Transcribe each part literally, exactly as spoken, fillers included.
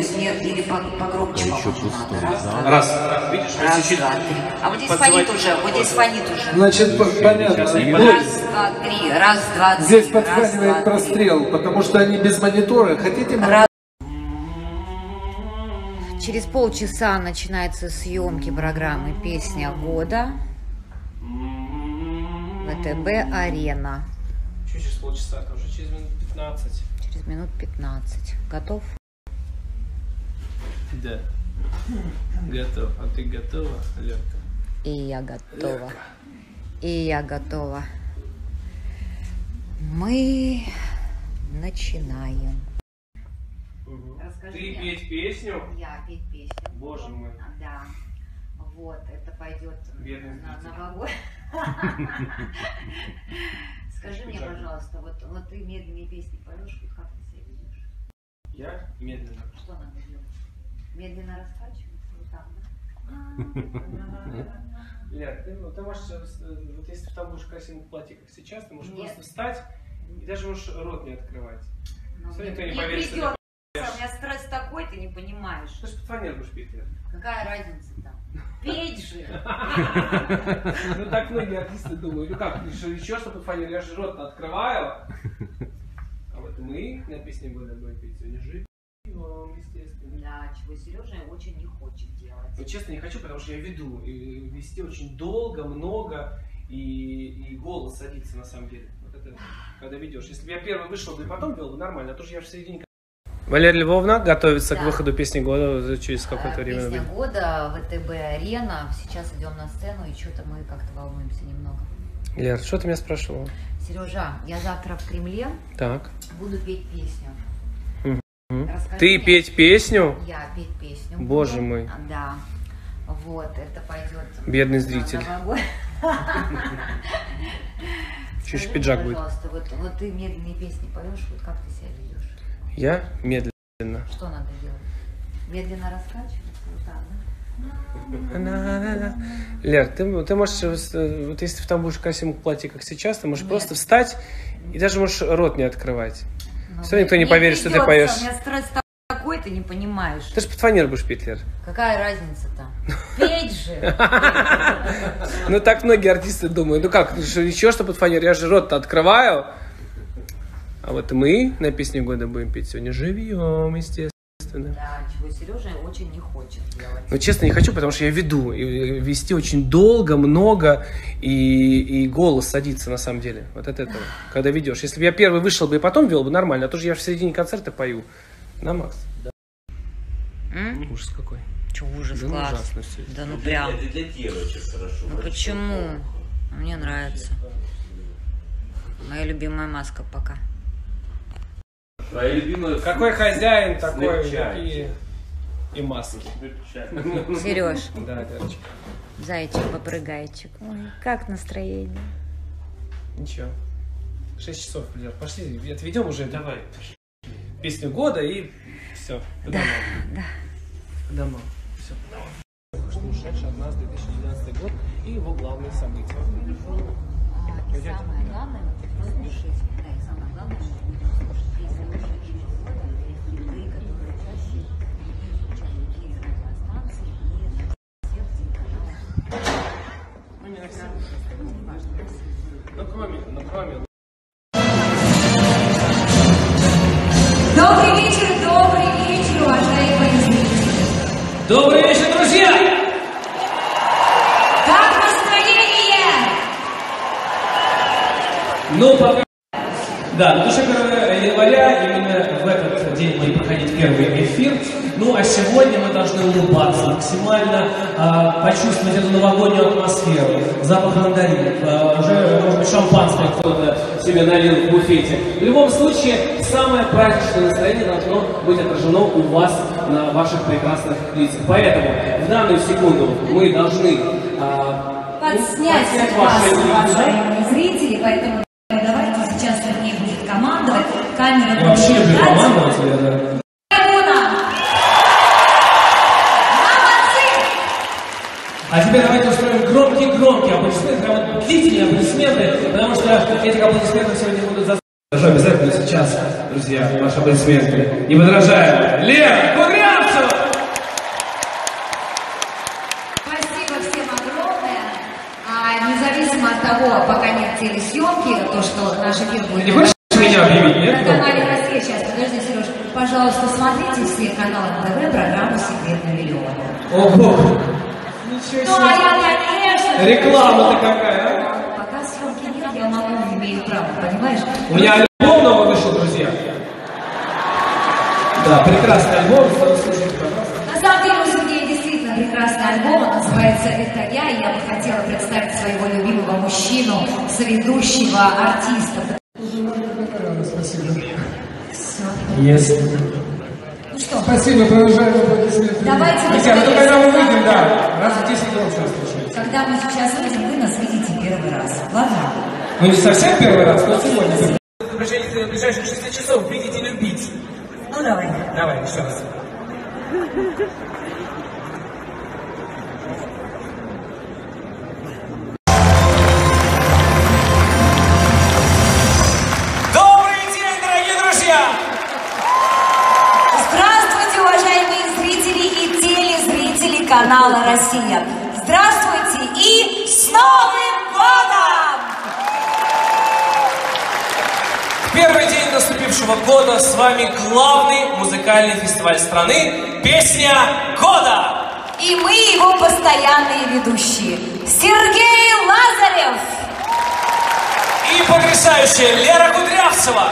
Нет, или погромче. Еще пустой. Раз, Да. Раз, раз, видишь, раз, чуть-чуть. два, три. А вот здесь фонит уже, вот здесь фонит уже. Значит, понятно. Раз, два, три, раз, два, три. Здесь подхватывает прострел, потому что они без монитора. Хотите... Раз. Через полчаса начинаются съемки программы «Песня года». ВТБ-арена. Чуть через полчаса, это уже через минут пятнадцать. Через минут пятнадцать. Готов? Да. Готов. А ты готова, Лерка? И я готова. И я готова. Мы начинаем. Угу. Расскажи Ты мне. петь песню? Я петь песню. Боже мой. Да. Вот, это пойдет Бедный на зритель. новогодний. Скажи мне, пожалуйста, вот, вот ты медленные песни поешь, вот как ты себя ведешь? Я медленно. Что надо делать? Медленно раскачиваться вот так, да? Лер, ты, ты можешь, вот если ты там будешь в красивом платье, как сейчас, ты можешь Нет. просто встать и даже можешь рот не открывать. Ну, Все, мне- никто не мне поверит, что придется. ты У меня стресс такой, ты не понимаешь. Ты же под фанер будешь петь, Лер. Какая разница там? Петь же! Ну так многие артисты думают, ну как, еще что под фанер, я же рот открываю. А вот мы на песне года будем петь сегодня живем, естественно. Да, чего Сережа очень не хочет делать. Ну, честно, не хочу, потому что я веду. И вести очень долго, много, и, и голос садится на самом деле. Вот это, когда ведешь. Если бы я первый вышел, бы и потом вел бы нормально, а то же я в середине. Валерия Львовна готовится Да. к выходу песни года через какое-то Э, время. Песня года, ВТБ-арена. Сейчас идем на сцену, и что-то мы как-то волнуемся немного. Лер, что ты меня спрашивала? Сережа, я завтра в Кремле Так. буду петь песню. Мгм. Расскажи Ты мне- петь песню? Я петь песню. Боже буду. мой. Да. Вот, это пойдет. Бедный на зритель. новогодний. Чуть Скажи пиджак мне, будет. пожалуйста, вот, вот ты медленные песни поешь, вот как ты себя ведешь? Я медленно. Что надо делать? Медленно раскачиваться, вот так, да? На-на-на. Лер, ты, ты можешь, э, вот если ты там будешь в красивом платье, как сейчас, ты можешь Нет. просто встать и даже можешь рот не открывать. Ну, Всё, никто не мне поверит, что ты придется, поешь. У меня стресс такой, ты не понимаешь. Ты же под фанер будешь петь, Лер. Какая разница там? Петь же! Ну так многие артисты думают, ну как, еще что под фанер, я же рот-то открываю. А вот мы на песне года будем петь сегодня живьем, естественно. Да, чего Сережа очень не хочет делать. Но честно, не хочу, потому что я веду. И вести очень долго, много, и, и голос садится на самом деле. Вот от этого, когда ведешь. Если бы я первый вышел бы и потом вел бы, нормально. А то же я в середине концерта пою. На Макс. Да. М? Ужас какой. Че ужас, Да ну класс. ужасно все. Да ну прям. Это для девочек хорошо. Ну почему? Мне нравится. Моя любимая маска пока. Твоя любимая... Какой хозяин, такой Смягчайте. и, и маски. Сереж, Да, Лерочка. зайчик, попрыгайчик. Ой, как настроение? Ничего. Шесть часов, Лер. Пошли, отведем уже. Давай. Песню года и все. Да, да. Домой. Все. Ушедший от нас две тысячи девятнадцатый год и его главные события. А, и самое главное, мы будем слушать, да, и самое главное, мы будем слушать песни ушедшего года, хиты, которые чаще звучат на другие радиостанции и на всех телеканалах. Ну, не на всех. Ну, кроме, ну, кроме. Добрый вечер, добрый вечер, уважаемые зрители! Добрый вечер, друзья! Как настроение? Ну, пока... Да, на душе первого января именно в этот день будет проходить первый эфир. Ну, а сегодня мы должны улыбаться, максимально а, почувствовать эту новогоднюю атмосферу, запах мандаринов, а, уже, может быть, шампанское кто-то себе налил в буфете. В любом случае, самое праздничное настроение должно быть отражено у вас на ваших прекрасных лицах. Поэтому в данную секунду мы должны а, Подснять подснять вас, ваши лица. уважаемые зрители, поэтому давайте сейчас Сергей будет командовать, камера И вообще будет люблю играть. командовать, я, да. А теперь давайте устроим громкие-громкие аплодисменты, прямо длительные аплодисменты, потому что этих аплодисментов сегодня будут за... Даже обязательно сейчас, друзья, ваши аплодисменты. Не подражаем. Лера Кудрявцева! будет. Не хочешь меня объявить, нет? Канале Россия, сейчас, подожди, Сереж. Пожалуйста, смотрите все каналы ТВ, программу «Секрет на миллион». Ого! Ничего Ну, а себе! я, конечно... Реклама-то какая, а? Пока съемки нет, я могу, не имею права, понимаешь? У меня альбом новый вышел, друзья. Да, прекрасный альбом, слушайте, пожалуйста. На самом деле у Сергея действительно прекрасный альбом, он называется «Это я», и я бы хотела представить своего любимого мужчину, соведущего, артиста. Спасибо. Все. Yes. Ну что? Спасибо, продолжаем аплодисменты. Давайте мы Друзья, ну сегодня когда мы завтра, выйдем, да, раз в десять минут сейчас случается. Когда мы сейчас выйдем, вы нас видите первый раз. Ладно? Ну не совсем первый раз, но сегодня. В течение ближайших шести часов видеть и любить. Ну давай. Давай, еще раз. Добрый день, дорогие друзья! Здравствуйте, уважаемые зрители и телезрители канала «Россия». Здравствуйте и с Новым годом! В первый день наступившего года с вами главный музыкальный фестиваль страны «Песня года». И мы его постоянные ведущие. Сергей Лазарев! И потрясающая Лера Кудрявцева.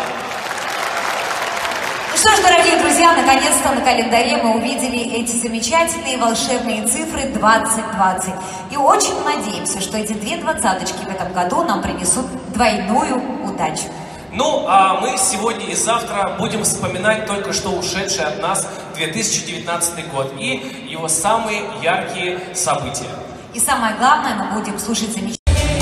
Ну что ж, дорогие друзья, наконец-то на календаре мы увидели эти замечательные волшебные цифры двадцать двадцать. И очень надеемся, что эти две двадцаточки в этом году нам принесут двойную удачу. Ну, а мы сегодня и завтра будем вспоминать только что ушедший от нас две тысячи девятнадцатый год и его самые яркие события. И самое главное, мы будем слушать замечательные...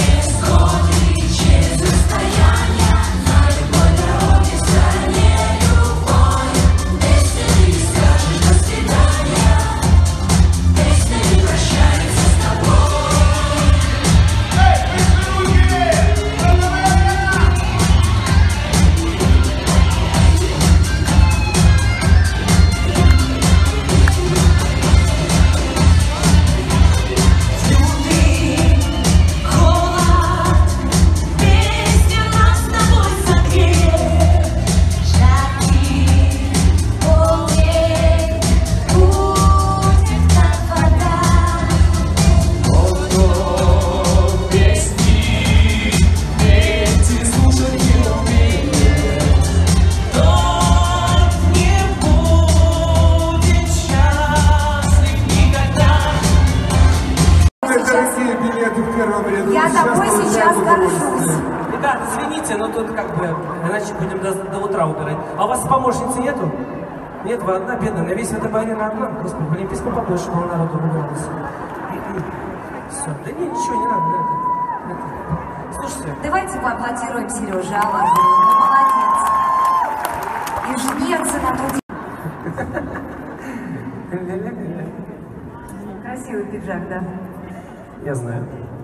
Я тобой сейчас горжусь. Ребят, извините, но тут как бы, иначе будем до, до утра убирать. А у вас помощницы нету? Нет, вы одна бедная, на весь этой баре одна. Господи, блин, письмо побольше, было народу убиралось. Все, да не, ничего, не надо, это, это. Слушайте. Давайте поаплодируем Сереже Алазареву. Ну, молодец. Инженерцы на труде. Красивый пиджак, да? Я знаю.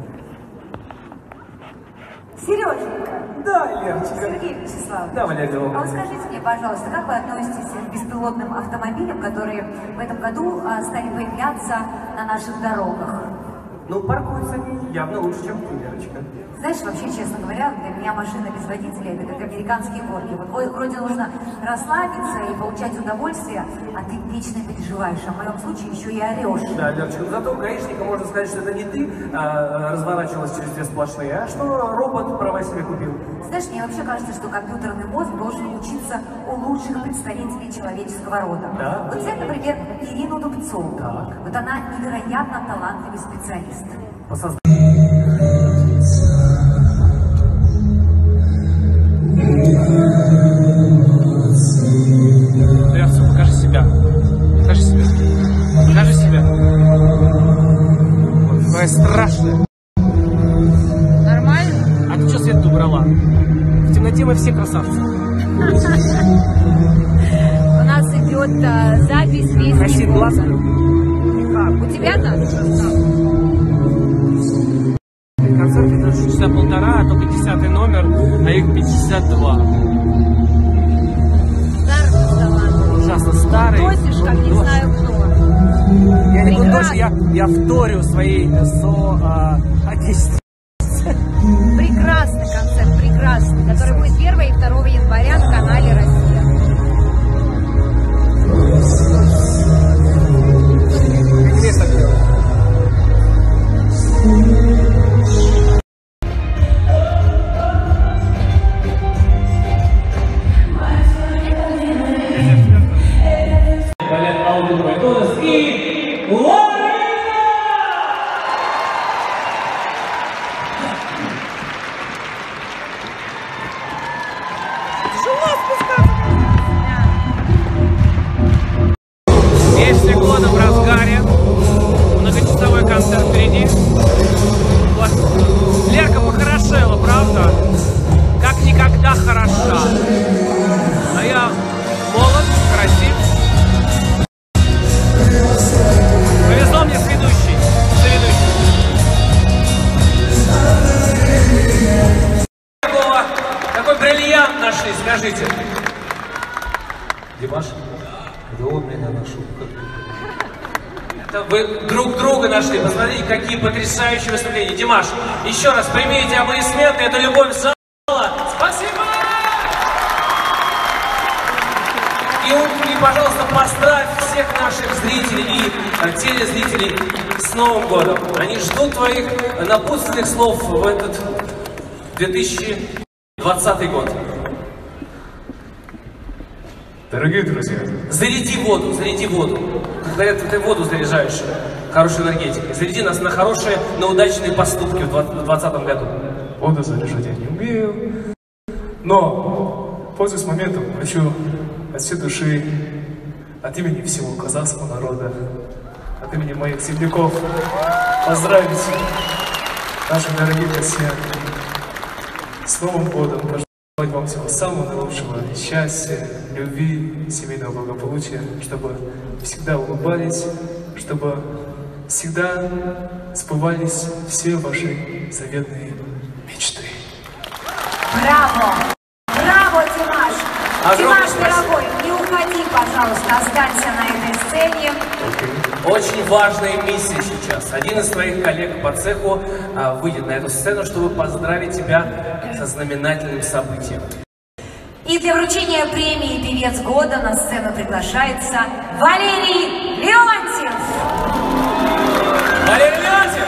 Сереженька. Да, Лерочка. Сергей Вячеславович. Да, Валерий А вот Львович. скажите мне, пожалуйста, как вы относитесь к беспилотным автомобилям, которые в этом году а, стали появляться на наших дорогах? Ну, паркуются они явно лучше, чем ты, Лерочка. Знаешь, вообще, честно говоря, для меня машина без водителя — это как американские горки. Вот вроде нужно расслабиться и получать удовольствие, а ты вечно переживаешь, а в моем случае еще и орешь. Да, Лерочка, но зато у гаишника можно сказать, что это не ты а, разворачивалась через две сплошные, а что робот права себе купил. Знаешь, мне вообще кажется, что компьютерный мозг должен учиться у лучших представителей человеческого рода. Да. Вот взять, например, Ирину Дубцову. Так. Вот она невероятно талантливый специалист. По созданию. Кудрявцева, покажи себя. Покажи себя. Покажи себя. Вот, какая страшная. Нормально? А ты что свет убрала? В темноте мы все красавцы. У нас идет а, запись песни. Красит глаз. Как? У тебя-то? Концерт идет часа полтора, а только десятый номер, а их пятьдесят два. Старый, Ужасно старый. Тосишь, как не знаю кто. Я не Прекрасно. буду, я, я вторю своей со а, отечественной. Прекрасный концерт, прекрасный, который будет первой Паулу Байтонес и Ларина! Песня года в разгаре. Многочасовой концерт впереди. Вот. Лерка похорошела, правда? Как никогда хороша. А я молод, красив. Повезло мне с ведущей. С Какого, какой бриллиант нашли, скажите. Димаш, да он меня нашел. Это вы друг друга нашли. Посмотрите, какие потрясающие выступления. Димаш, еще раз примите аплодисменты. Это любовь зала. Спасибо! И, и, пожалуйста, поздравь всех наших зрителей и а, телезрителей с Новым годом. Они ждут твоих напутственных слов в этот две тысячи двадцатый год. Дорогие друзья, Заряди воду, заряди воду. Как говорят, ты воду заряжаешь хорошей энергетикой. Заряди нас на хорошие, на удачные поступки в двадцатом году. воду заряжать я не умею, но, пользуясь моментом, хочу от всей души, от имени всего казахского народа, от имени моих земляков поздравить наших дорогих россиян с Новым годом. Пожелать вам всего самого наилучшего, счастья, любви, семейного благополучия, чтобы всегда улыбались, чтобы всегда сбывались все ваши заветные мечты. Браво! Браво, Димаш! Огромное Димаш, спасибо. дорогой, не уходи, пожалуйста, останься на этой сцене. Очень важная миссия сейчас. Один из твоих коллег по цеху а, выйдет на эту сцену, чтобы поздравить тебя со знаменательным событием. И для вручения премии «Певец года» на сцену приглашается Валерий Леонтьев. Валерий Леонтьев!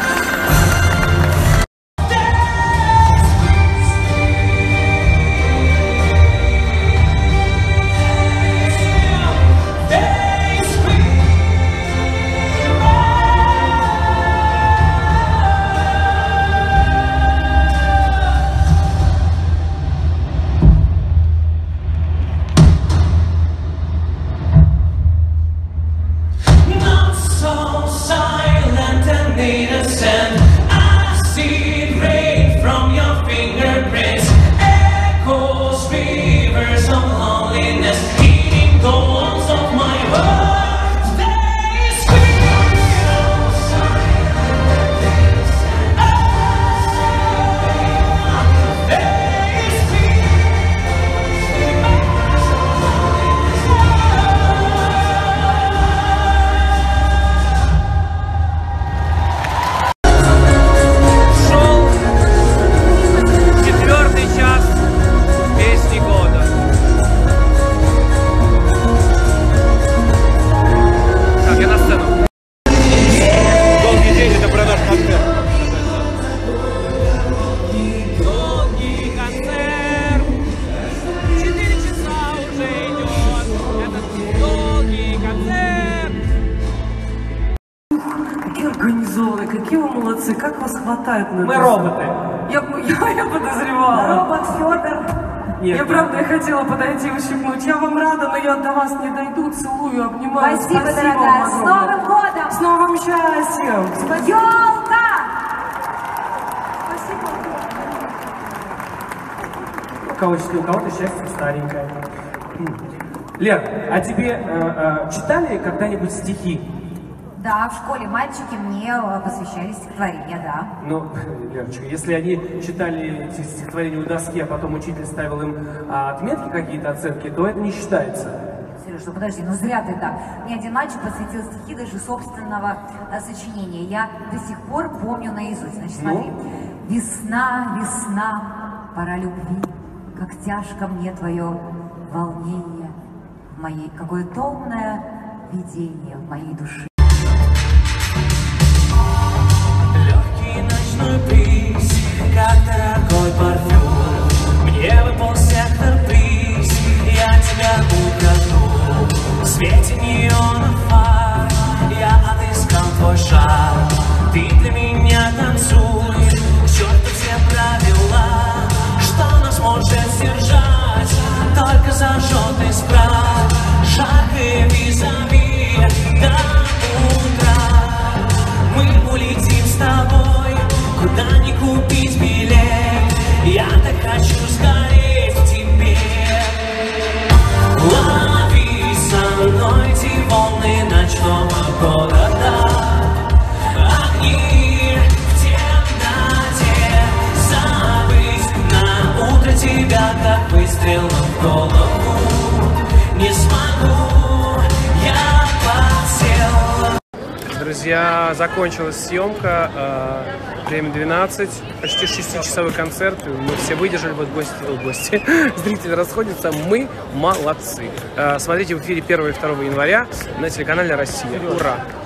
Организованные, какие вы молодцы, как вас хватает на Мы это? роботы. Я, я, я подозревала. Робот Федор. Я Нет, нет. правда, я хотела подойти и ущипнуть. Я вам рада, но я до вас не дойду. Целую, обнимаю. Спасибо, вам дорогая. С огромное. Новым годом! С новым счастьем! Ёлка! Спасибо. У кого, у кого-то счастье старенькое. Лер, а тебе э, э, читали когда-нибудь стихи? Да, в школе мальчики мне э, посвящали стихотворения, да. Ну, Лерочка, если они читали эти стихотворения у доски, а потом учитель ставил им а, отметки, какие-то оценки, то это не считается. Сереж, ну подожди, ну зря ты так. Мне один мальчик посвятил стихи даже собственного а, сочинения. Я до сих пор помню наизусть. Значит, смотри. Ну? Весна, весна, пора любви, как тяжко мне твое волнение в моей, какое томное видение в моей душе. Легкий ночной бриз, как дорогой парфюм. Мне выпал сектор приз, я тебя украду. В свете неона снова года, огни в темноте, забыть на утро тебя, как выстрел в голову, не смогу, я подсел. Друзья, закончилась съемка, э, время двенадцать, почти шестичасовой концерт, мы все выдержали, вот гости, о, гости, зрители расходятся, мы молодцы. Э, смотрите в эфире первого и второго января на телеканале «Россия». Ура!